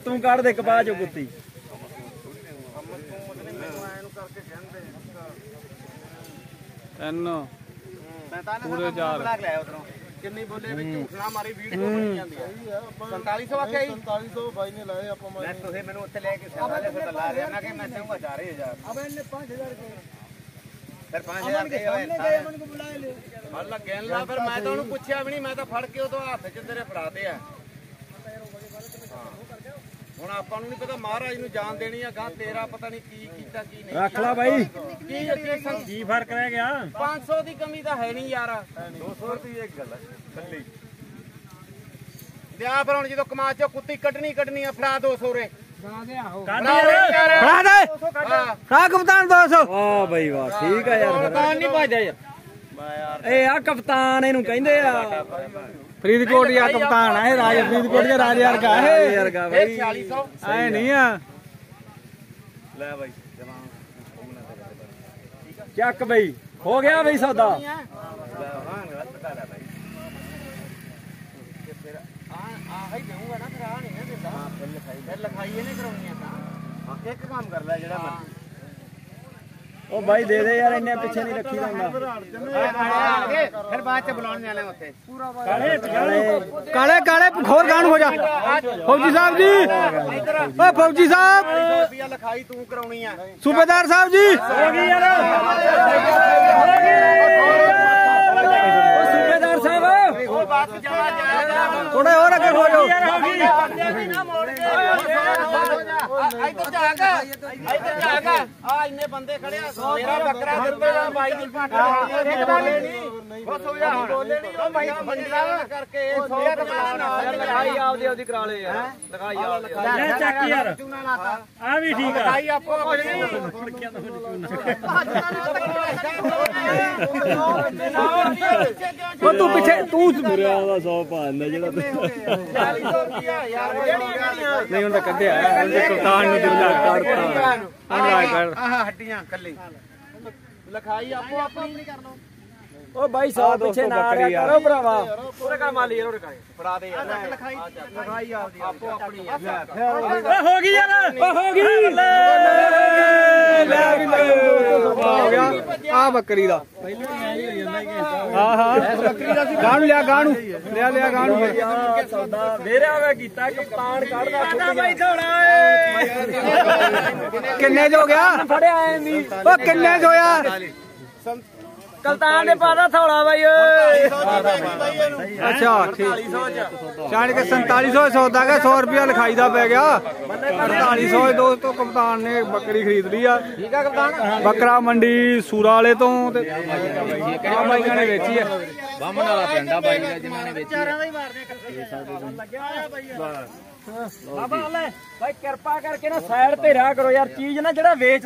तू काट दे कपा चो कुत्ती पूरे 4 किन्नी बोले झूठ ना मारी वीडियो बनी जांदी है 4700 आखे 4700 भाई ने लाए ਆਪਾਂ ਮੈਂ ਤੁਸੀਂ ਮੈਨੂੰ ਉੱਥੇ ਲੈ ਕੇ ਸਾਲੇ ਫਿਰ ਲਾ ਰਿਹਾ ਨਾ ਕਿ ਮੈਂ ਚਾਹੂੰਗਾ 4000 अब इनने 5000 के फिर 5000 के गए मन को बुलाए ले फड़ लग गया ना फिर मैं तो ਉਹਨੂੰ ਪੁੱਛਿਆ ਵੀ ਨਹੀਂ ਮੈਂ ਤਾਂ ਫੜ ਕੇ ਉਹ ਤੋਂ ਹੱਥ 'ਚ ਤੇਰੇ ਫੜਾਤੇ ਆ ਹੁਣ ਆਪਾਂ ਨੂੰ ਨਹੀਂ ਪਤਾ ਮਹਾਰਾਜ ਨੂੰ ਜਾਨ ਦੇਣੀ ਆ ਗਾਂ ਤੇਰਾ ਪਤਾ ਨਹੀਂ ਕੀ ਕੀਤਾ ਕੀ ਨਹੀਂ रख ला भाई ਕੀ ਫਰਕ ਰਹਿ ਗਿਆ 500 ਦੀ ਕਮੀ ਤਾਂ ਹੈ ਨਹੀਂ ਯਾਰ 200 ਰੁਪਏ ਇੱਕ ਗੱਲ ਥੱਲੇ ਦਿਆ ਪਰ ਹੁਣ ਜਦੋਂ ਕਮਾ ਚੋਂ ਕੁੱਤੀ ਕੱਢਣੀ ਆ ਫੜਾ 200 ਰੇ ਫੜਾ ਦੇ कप्तान 200 वाह भाई वाह ठीक है यार ਕਪਤਾਨ ਨਹੀਂ ਭਜਦਾ ਯਾਰ ए आ कप्तान इनू कहंदे आ फरीदकोट या कप्तान है राज फरीदकोट या राज यार का है यार का भाई 4600 ऐ नहीं है ले भाई चक भाई हो गया भाई सौदा एक काम कर ले जेड़ा ओ भाई दे दे यार इन्ने पीछे नहीं रखी जांदा फिर बाद च बुलाने जाने उत्ते पूरा काले काले खोर गान हो जा फौजी साहब जी ओ फौजी साहब रुपया लिखाई तू कराउणी है सूबेदार साहब जी सूबेदार साहब बात जमा जाएगा थोड़ा और आगे हो जाओ इधर जागा आ इन्ने बंदे खड़े मेरा बकरा दिंदे ना भाई दी पाटा बस हो जा बोले नहीं ओ भाई मंडला करके 100 लिखाई आपदी आपदी करा ले यार लिखाई आपदी ले चक यार आ भी ठीक है भाई आपको ओ तू पीछे तू मेरा दा 100 पांदा जेड़ा 40 रुपया यार नहीं उनका कद्दे है कप्तान ने दिला काटता आह हड्डियां कल्ली लिखाई आपको अपनी नहीं कर लो ओ भाई साहब पीछे ना करो भरावा पूरे का माल यार फड़ा दे यार लिखाई आपदी आपको अपनी है हो गई यार हो गई ले हो गया आ बकरी दा हां हां गाणू लिया गाणू लिया गाणू सौदा मेरा वे कीता कप्तान काढ़दा भाई थोड़ा किन्ने जो गया फड़े आए नहीं ओ किन्ने जो यार कप्तान ने पादा थोड़ा भाई अच्छा ठीक जान के 4700 सौदा का 100 रुपया लिखाई दा पै गया 4700 दोस्तों कप्तान ने बकरी खरीद ली है ठीक है कप्तान बकरा मंडी सूरा वाले तो भाई ने बेची है बामन वाला पिंडा बाई ने जिन्होंने बेची चारां दा ही मारने बाबा ले भाई कृपा करके ना साइड ते रहा करो यार चीज ना जेड़ा वेच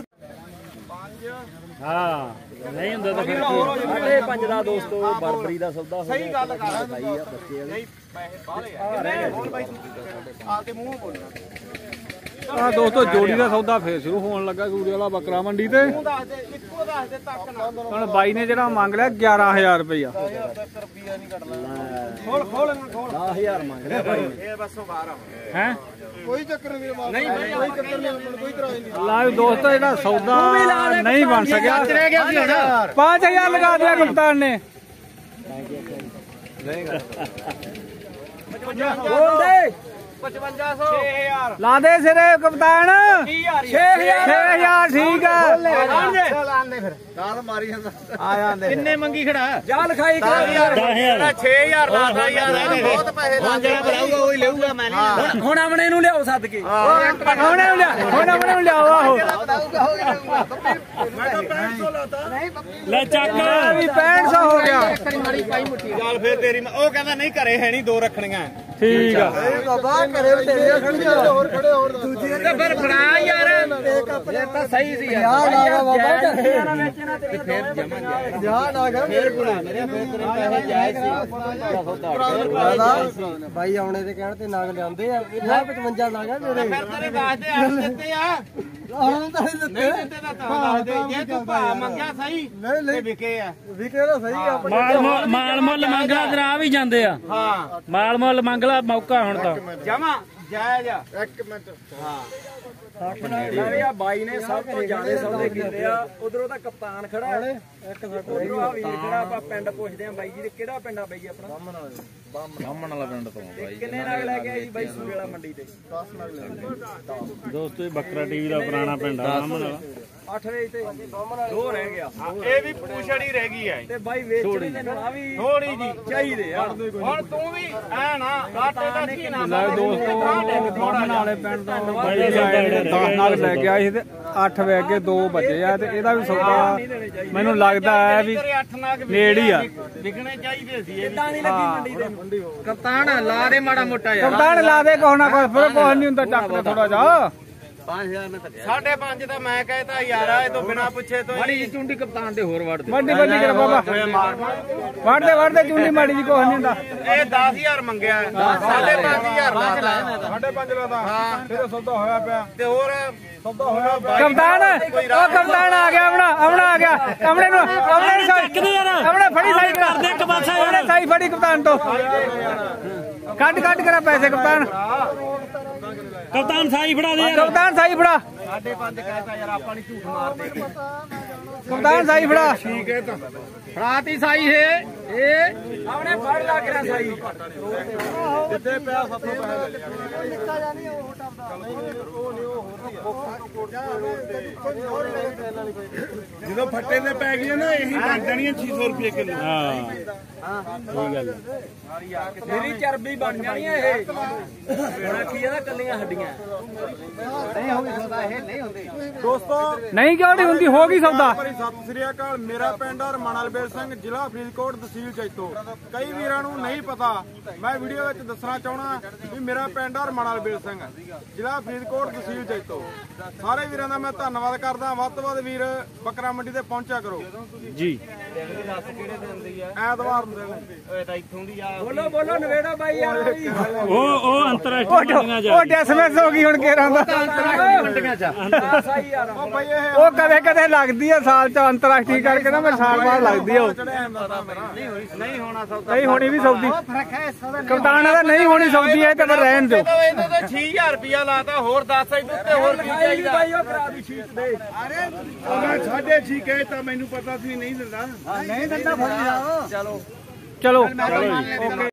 हां नहीं ਹੁੰਦਾ ਤਾਂ ਫਿਰ 5.5 ਦਾ ਦੋਸਤੋ ਬਰਬਰੀ ਦਾ ਸੌਦਾ ਹੋ ਗਿਆ ਸਹੀ ਗੱਲ ਕਰ ਭਾਈ ਆ ਬੱਚੇ ਵਾਲੇ ਨਹੀਂ ਪੈਸੇ ਬਾਹਲੇ ਆ ਹੁਣ ਬਾਈ ਆਪਦੇ ਮੂੰਹ ਬੋਲਣਾ ਆ ਦੋਸਤੋ ਜੋੜੀ ਦਾ ਸੌਦਾ ਫੇਰ ਸ਼ੁਰੂ ਹੋਣ ਲੱਗਾ ਸੂਰੇ ਵਾਲਾ ਬੱਕਰਾ ਮੰਡੀ ਤੇ ਤੂੰ ਦੱਸ ਦੇ ਇੱਕੋ ਦੱਸ ਦੇ ਤੱਕ ਨਾ ਹੁਣ ਬਾਈ ਨੇ ਜਿਹੜਾ ਮੰਗ ਲਿਆ 11000 ਰੁਪਇਆ ਰੁਪਿਆ ਨਹੀਂ ਕੱਢਣਾ ਖੋਲ 10000 ਮੰਗ ਲਿਆ ਭਾਈ ਇਹ ਬਸੋਂ ਬਾਹਰ ਆ ਹੈ ਕੋਈ ਚੱਕਰ ਨਹੀਂ ਨਹੀਂ ਕੋਈ ਚੱਕਰ ਨਹੀਂ ਕੋਈ ਤਰ੍ਹਾਂ ਨਹੀਂ ਲਾ ਦੋਸਤੋ ਜਿਹੜਾ ਸੌਦਾ ਨਹੀਂ ਬਣ ਸਕਿਆ ਰਹਿ ਗਿਆ ਸੀ ਹੁਣ 5000 ਲਗਾ ਦਿਆ ਕਪਤਾਨ ਨੇ ਬੋਲ ਦੇ 5500 6000 ਲਾ ਦੇ ਸਿਰੇ ਕਪਤਾਨ 6000 ਠੀਕ ਹੈ ਚੱਲ ਆਂਦੇ ਫਿਰ ਨਾਲ ਮਾਰੀ ਜਾਂਦਾ ਆ ਜਾਂਦੇ ਕਿੰਨੇ ਮੰਗੀ ਖੜਾ ਜਾ ਲਿਖਾਈ ਕਰ ਯਾਰ 6000 ਲਾਦਾ ਯਾਰ ਬਹੁਤ ਪੈਸੇ ਲਾਦੇ ਬਣਾਊਗਾ ਉਹ ਹੀ ਲਊਗਾ ਮੈਂ ਨਹੀਂ ਹੁਣ ਆਪਣੇ ਨੂੰ ਲਿਆਓ ਸੱਦ ਕੇ ਹੁਣ ਆਪਣੇ ਨੂੰ ਲਿਆਓ ਆਹੋ ਮੈਂ ਤਾਂ 500 ਲਾਤਾ ਲੈ ਚੱਕ ਵੀ 6500 ਹੋ ਗਿਆ ਮਾਰੀ ਪਾਈ ਮੁੱਠੀ ਚੱਲ ਫੇਰ ਤੇਰੀ ਉਹ ਕਹਿੰਦਾ ਨਹੀਂ ਘਰੇ ਹੈ ਨਹੀਂ 2 ਰੱਖਣੀਆਂ ਠੀਕ ਆ ਬਾਬਾ ਘਰੇ ਤੇਰੀਆਂ ਖੜੀਆਂ ਹੋਰ ਖੜੇ ਹੋਰ ਦੂਜੀ ਤੇ ਫਿਰ ਫੜਾ ਯਾਰ ਇਹ ਤਾਂ ਸਹੀ ਸੀ ਯਾਰ ਫੇਰ ਜਮਾਂਗੇ ਧਿਆਨ ਆ ਗਿਆ ਫੇਰ ਗੁਣਾ ਮੇਰੇ ਫੇਰ ਤੇਰੇ ਪੈਸੇ ਜਾਇਜ਼ ਸੀ ਭਾਈ ਆਉਣੇ ਦੇ ਕਹਿਣ ਤੇ ਨਾਗ ਲਿਆਉਂਦੇ ਆ 55 ਨਾਗ ਆ ਮੇਰੇ ਫਿਰ ਤੇਰੇ ਵਾਸਤੇ ਆ ਦਿੱਤੇ ਆ ਹੁਣ ਤਾਂ ਨਹੀਂ ਦਿੱਤੇ ਨਹੀਂ ਦਿੱਤੇ ਤਾਂ ਦੱਸ ਦੇ ਜੇ ਤੂੰ ਭਾਅ ਮੰਗਿਆ ਸਹੀ ਤੇ ਵਿਕੇ ਆ ਵਿਕੇ ਤਾਂ ਸਹੀ ਆ ਮਾਲ ਮੁੱਲ ਮੰਗਲਾ ਤੇਰਾ ਆ ਵੀ ਜਾਂਦੇ ਆ ਹਾਂ ਮਾਲ ਮੁੱਲ ਮੰਗਲਾ ਮੌਕਾ ਹੁਣ ਤਾਂ ਜਮਾ ਜਾਇਜ਼ ਆ। ਇੱਕ ਮਿੰਟ ਸਾਰੇ ਆ ਬਾਈ ਨੇ ਸਭ ਤੋਂ ਜ਼ਿਆਦਾ ਸੌਦੇ ਕੀਤੇ ਆ। ਉਧਰੋਂ ਤਾਂ ਕਪਤਾਨ ਖੜਾ ਉਧਰੋਂ ਆ ਵੀਰ ਖੜਾ। ਆਪਾਂ ਪਿੰਡ ਪੁੱਛਦੇ ਆ ਬਾਈ ਜੀ ਕਿਹੜਾ ਪਿੰਡ ਆ ਬਾਈ ਆਪਣਾ? ਬਾਹਮਣ ਵਾਲਾ ਪਿੰਡ ਤੋਂ ਬਾਈ। ਕਿੰਨੇ ਨਗ ਲੈ ਕੇ ਆਏ ਜੀ ਬਾਈ ਸੂਰੇ ਵਾਲਾ ਮੰਡੀ ਤੇ? 10 ਨਗ ਲੈ ਦੋਸਤੋ ਇਹ ਬੱਕਰਾ ਟੀਵੀ ਦਾ ਪੁਰਾਣਾ ਪਿੰਡ ਆ ਬਾਹਮਣ ਵਾਲਾ। 8 ਵਜੇ ਤੇ 2 ਰਹਿ ਗਿਆ। ਇਹ ਵੀ ਪੂਛੜੀ ਰਹਿ ਗਈ ਆ ਤੇ ਬਾਈ ਵੇਚਣੇ ਦੇ ਨਾ ਵੀ ਥੋੜੀ ਜੀ ਚਾਹੀਦੇ ਆ। ਹੁਣ ਤੂੰ ਵੀ ਐ ਨਾ ਘਾਟੇ ਦਾ ਕੀ ਨਾ ਲੈ ਦੋਸਤੋ ਬਾਹਮਣ ਵਾਲੇ ਪਿੰਡ ਤੋਂ ਬਾਈ 10 ਨਾਲ ਲੈ ਕੇ ਆਏ ਸੀ ਤੇ 8 ਵਜ ਕੇ 2 ਵਜੇ ਆ। ਤੇ ਇਹਦਾ ਵੀ ਸੌਦਾ ਮੈਨੂੰ ਲੱਗਦਾ ਹੈ ਵੀ 8 ਨਗ ਨੇੜੇ ਹੀ ਆ। ਵਿਕਣੇ ਚਾਹੀਦੇ ਸੀ ਇਹ ਕਿੱਦਾਂ ਨਹੀਂ ਲੱਗੀ ਮੰਡੀ ਤੇ? ਕਪਤਾਨ ਲਾ ਦੇ ਮਾੜਾ ਮੋਟਾ ਯਾਰ। ਕਪਤਾਨ ਲਾ ਦੇ ਕੋਹ ਨਾ ਕੋਈ ਕੁਝ ਨਹੀਂ ਹੁੰਦਾ। ਚੱਕ ਦੇ ਥੋੜਾ ਜਾ 5.5 ਤਾਂ ਮੈਂ ਕਹਿਤਾ ਯਾਰ ਇਹ ਤੋਂ ਬਿਨਾ ਪੁੱਛੇ ਤੋਂ ਮਾੜੀ ਚੁੰਡੀ ਕਪਤਾਨ ਦੇ ਹੋਰ ਵੜ ਦੇ। ਵੱਡੀ ਵੱਡੀ ਕਰ ਬਾਬਾ ਵੜਦੇ ਚੁੰਡੀ ਮਾੜੀ ਜੀ ਕੁਝ ਨਹੀਂ ਹੁੰਦਾ। ਇਹ 10000 ਮੰਗਿਆ 5.5000 ਲਾਤਾ 5.5 ਲਾਦਾ ਫਿਰ ਸੌਦਾ ਹੋਇਆ ਪਿਆ ਤੇ ਹੋਰ ਸੌਦਾ ਹੋਇਆ ਪਿਆ। ਕਪਤਾਨ ਉਹ ਕਪਤਾਨ ਆ ਗਿਆ ਆਵਣਾ ਆ ਗਿਆ। ਕਮਲੇ ਨੂੰ ਆਪਣੇ ਫੜੀ ਸਾਈ ਕਰ ਦੇ ਇੱਕ ਪਾਸੇ ਆਪਣੇ ਸਾਈ ਫੜੀ ਕਪਤਾਨ ਤੋਂ ਕੱਢ ਕਰਾ ਪੈਸੇ ਕਪਤਾਨ ਸਾਈ ਫੜਾ ਦੇ। ਕਪਤਾਨ ਸਾਈ ਫੜਾ 5.5 ਕਹਿਤਾ ਯਾਰ ਆਪਾਂ ਨਹੀਂ ਝੂਠ ਮਾਰਦੇ। ਕਪਤਾਨ ਸਾਈ ਫੜਾ। ਠੀਕ ਹੈ ਤਾਂ ਫੜਾਤੀ ਸਾਈ ਹੈ ਇਹ ਆਪਣੇ ਫੜ ਲਾ ਕੇ ਸਾਈ ਜਿੱਦੇ ਪਿਆ 700 ਪੈਸੇ ਨਿੱਕਾ ਜਾਨੀ ਉਹ ਟੱਪਦਾ ਉਹ ਨਹੀਂ ਜਦੋਂ ਫੱਟੇ ਤੇ ਪੈ ਗਈਆਂ ਨਾ ਇਹੀ ਬਣ ਜਾਣੀਆਂ 600 ਰੁਪਏ ਕਿਲੋ। ਹਾਂ ਸਹੀ ਗੱਲ ਮੇਰੀ ਚਰਬੀ ਬਣ ਜਾਣੀ ਆ ਇਹ। ਕੀ ਇਹਦਾ ਕੱਲੀਆਂ ਹੱਡੀਆਂ ਨਹੀਂ ਹੋਗੀ ਸੌਦਾ ਇਹ ਨਹੀਂ ਹੁੰਦੀ ਦੋਸਤੋ ਨਹੀਂ ਕਿਉਂ ਨਹੀਂ ਹੁੰਦੀ ਹੋ ਗਈ ਸੌਦਾ। ਸਤਿ ਸ੍ਰੀ ਅਕਾਲ। ਮੇਰਾ ਪਿੰਡ ਰਮਨਲਬੇਰ ਸਿੰਘ ਜ਼ਿਲ੍ਹਾ ਫਰੀਦਕੋਟ ਤਹਿਸੀਲ ਜੈਤੋ। ਕਈ ਵੀਰਾਂ ਨੂੰ ਨਹੀਂ ਪਤਾ ਮੈਂ ਵੀਡੀਓ ਵਿੱਚ ਦੱਸਣਾ ਚਾਹਣਾ ਵੀ ਮੇਰਾ ਪਿੰਡ ਰਮਨਲਬੇਰ ਸਿੰਘ ਜ਼ਿਲ੍ਹਾ ਫਰੀਦਕੋਟ ਤਹਿਸੀਲ ਜੈਤੋ। ਸਾਰੇ ਵੀਰਾਂ ਦਾ ਮੈਂ ਧੰਨਵਾਦ ਕਰਦਾ। ਵੱਧ ਤੋਂ ਵੱਧ ਵੀਰ ਬੱਕਰਾ ਮੰਡੀ ਤੇ ਪਹੁੰਚਿਆ ਕਰੋ ਜੀ। ਐਤਵਾਰ ਨੂੰ ਇਹ ਤਾਂ ਇੱਥੋਂ ਦੀ ਆ। ਬੋਲੋ ਨਵੇੜਾ ਬਾਈ ਯਾਰ। ਉਹ ਅੰਤਰਰਾਸ਼ਟਰੀ ਮੰਡੀਆਂ ਜਾ ਉਹ ਡਿਸਮਿਸ ਹੋ ਗਈ ਹੁਣ ਕੇਰਾਂ ਦਾ ਮੰਡੀਆਂ ਚ ਸਾਈ ਯਾਰ ਉਹ ਬਈ ਇਹ ਉਹ ਕਦੇ ਲੱਗਦੀ ਆ ਸਾਲ ਚ ਅੰਤਰਰਾਸ਼ਟਰੀ ਕਰਕੇ ਨਾ ਮੈਂ ਸਾਲ ਬਾਅਦ ਲੱਗਦੀ ਆ ਉਹ। ਨਹੀਂ ਹੋਣਾ ਸੌਦਾ ਨਹੀਂ ਹੋਣੀ ਵੀ ਸੌਦੀ ਕਪਤਾਨਾਂ ਦਾ ਨਹੀਂ ਹੋਣੀ ਸੌਦੀ ਹੈ ਤੇ ਫਿਰ ਰਹਿਣ ਦਿਓ। ਇਹਨੂੰ ਤਾਂ 6000 ਰੁਪਇਆ ਲਾਤਾ ਹੋਰ 10 ਇਹਦੇ ਉੱਤੇ ਹੋਰ ਕੀ ਚਾਹੀਦਾ। ਬਾਈ ਉਹ ਕਰਾ ਦੀ ਸ਼ੀਟ ਦੇ। ਮੈਂ 6.5 ਕਹੇ ਤਾਂ ਮੈਨੂੰ ਪਤਾ ਸੀ ਨਹੀਂ ਦਿੰਦਾ। ਨਹੀਂ ਦਿੰਦਾ ਫੜ ਲਿਆ ਚਲੋ ਓਕੇ।